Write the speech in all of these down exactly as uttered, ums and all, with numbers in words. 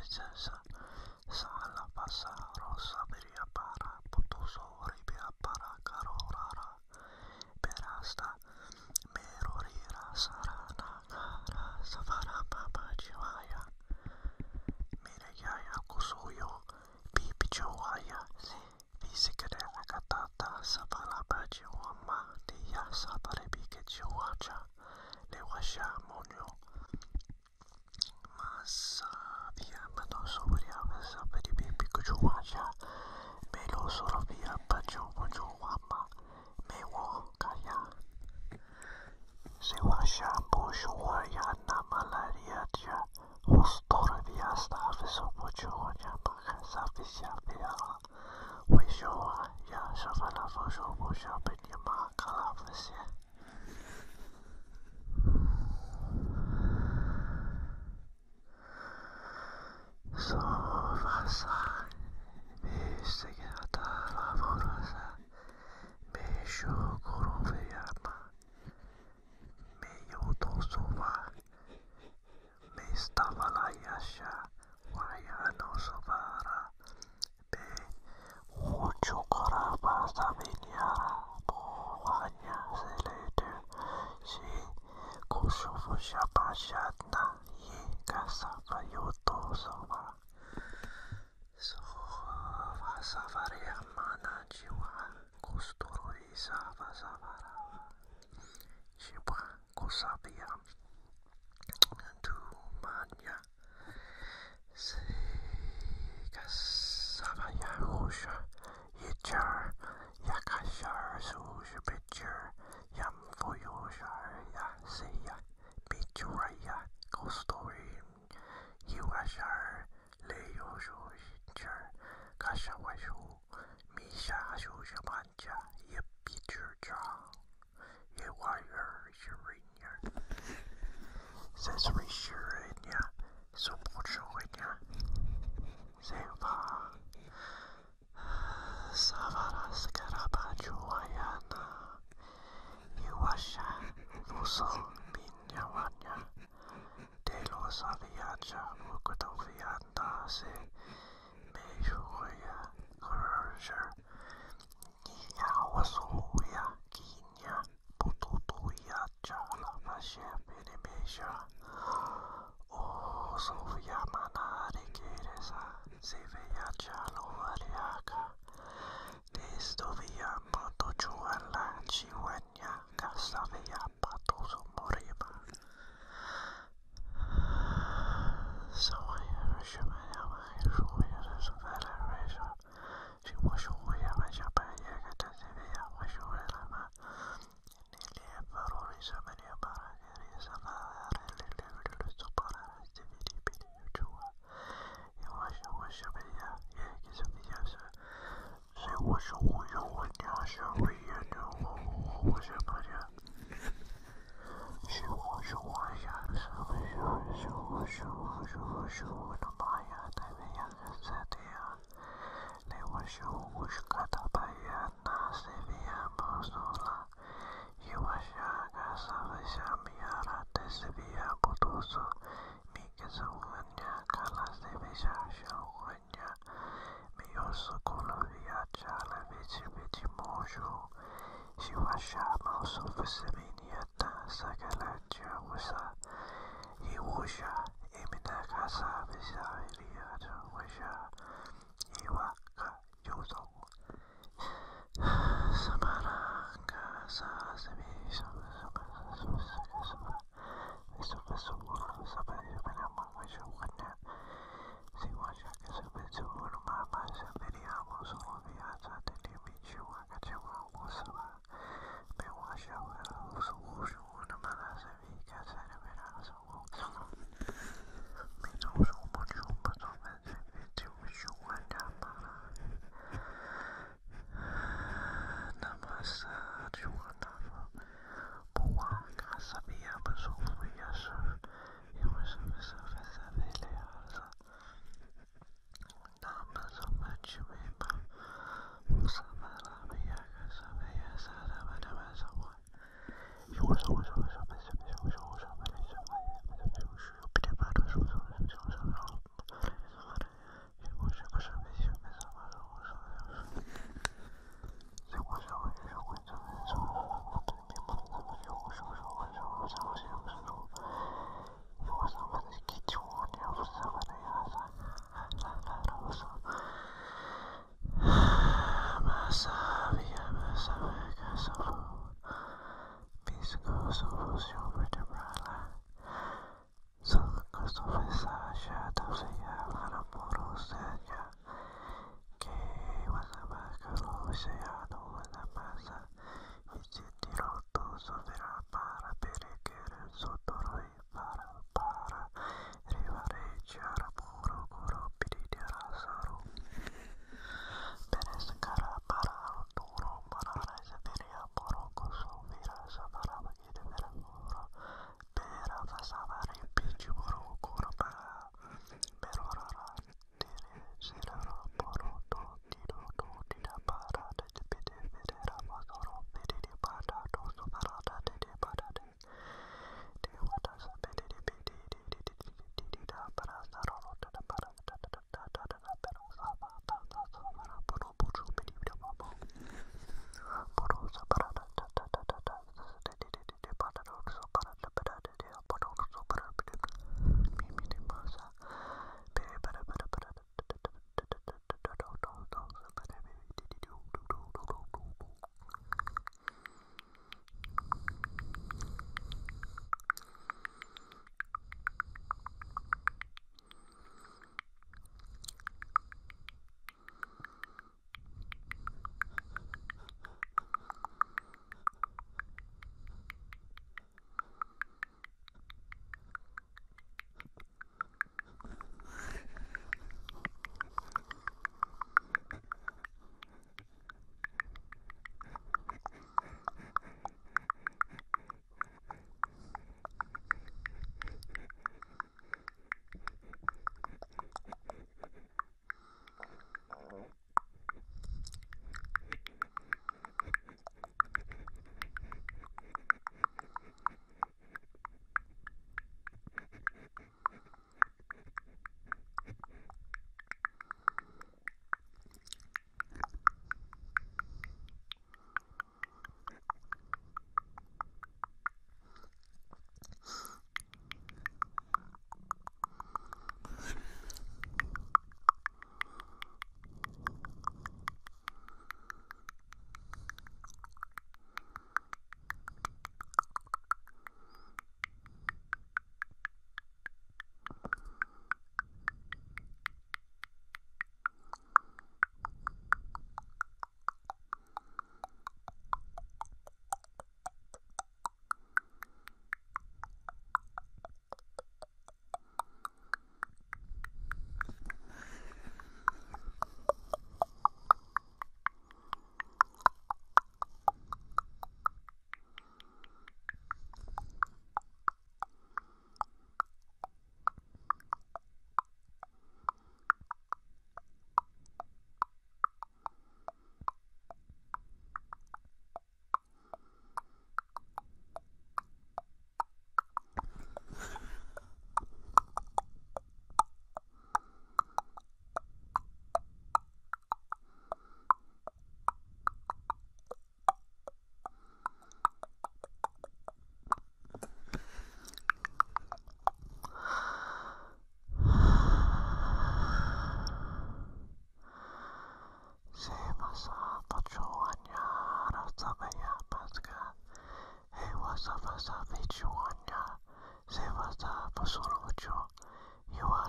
Sala pasa rosa beria para potuso ribia para carorara perasta merorira sarana cara savara papa jiwaya mirayaya kusuyo pipichuaya fisikade akatata savala bajiwama diya sabare bikechuacha lewasha monyo masa via matoso veria vesa pedi bikechuacha melo solo via bajo bajuama mewo kaya sewasha bojuaya na malaria dia hostora via staviso bojuanya bakasa visia via wishoa ya shavala vojo boja benyama kalavasia so vasa Visegata lavorosa Mesho Koroveyama Meyo Tosova Mestavalayasha Wayano Sovara Be Uchukoraba Saviniara Bohanya Selede Si Koshovo Shabashatna Yi Kasava Yoto Sova So Vasavaria Mana Jiwa Kostoroi Sava Savara Shiba Kosavia Tu Manya Se Kasavaya Hosha Yichar Yakashar Sujabitcher Yam Foyoshar Yaseya Bichuraya Kostori Yuashar Leo Shoshincher Kashawashu Misha Shoshapancha Yipichurcha Yewire Shurinya Sesri Shurinya Supochoinya Seva Savara Skarabachuayana Yuasha Luso Binyawanya De los Aviacha Mukotovianda Se Mejuya Kurger Yawasuya Kinya Pututuya Chala Vashe Benemesha O Sofia Manare Keresa Seveya Chalo Ariaka Destovia Motochuala Chihuanya Casavia Patoso Moriba So I should have a she was away of a Japaya Catavia, was your lama. Nearly a Paroris of many Baragaris of a little Sopara, Dividi Pidiua. You was a Washabaya, Yakis of the Yasa. She was a Wuyo and Yasha, we know who was a Maria. She was a Waya, so she was a Maya, Davia, Satia. Lewashu Ushkatabaya Nasivia Mosola Yuasha Gasavishamiara Tesivia Putuso Mikizawanya Kalasivisa Shawanya Miyosu Kolovia Chala Vici Vici Moshu Shiwasha Mosu Visiminia Sakalaja Wasa Iwusha Imina Kasa Visa Ilia Washa Iwa Yuzo Samara Casa Sevi Samara Samara Visu Sabaya Benama Wishuana Siwasha Kasabitu Mama Sabiria Mosolovia Sateli Chua Wasaba Bewasha Wushu Namana Sevi Casana Mino so much, but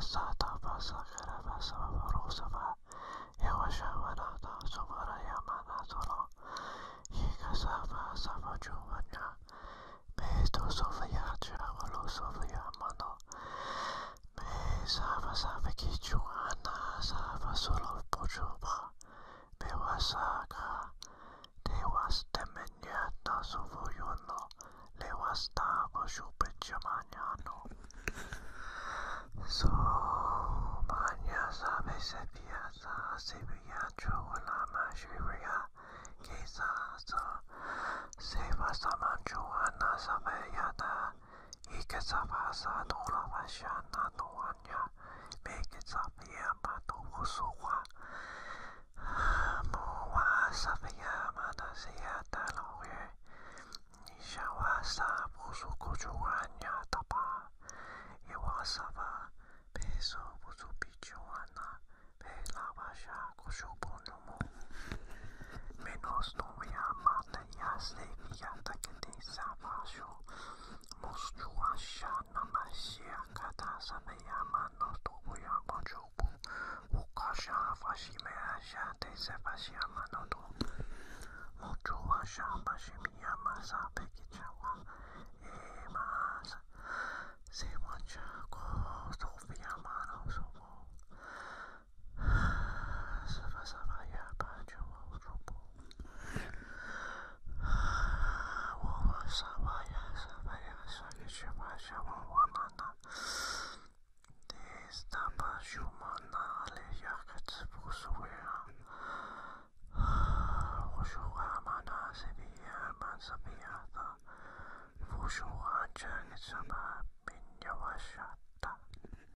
Sata Basakara Basava Rosava, Yawashavanata Sovara Yamana Solo, Yikasava Sava Juvanya, Beto Sofia Javalo Sofia Mano, Me Sava Sava Kichuana, Sava Solo Pojuba, Bewasaka, Dewas Temeniata Sovoyono, Lewastava Shupechamaniano. So Manya Sabe Sepiasa Sevilla Joalama Shiria Kesa Seva Samanjoana Savayada Ikesavasa Dola Vashana Doanya Make it Savia Mato Usuwa Moa Savia Manasia Daloe Nishawasa Busuko Joania Tapa Iwasava Peso Busupichuana Pela Vasha Koshubonumu Menos Novia Mataya Sevilla Takete Savasho Mostruasha Namasia Kata Savia Manos Tobuya Mojubu Ukasha Vashimea Shate Sevasia Manoto Mojuasha Bashimia Masa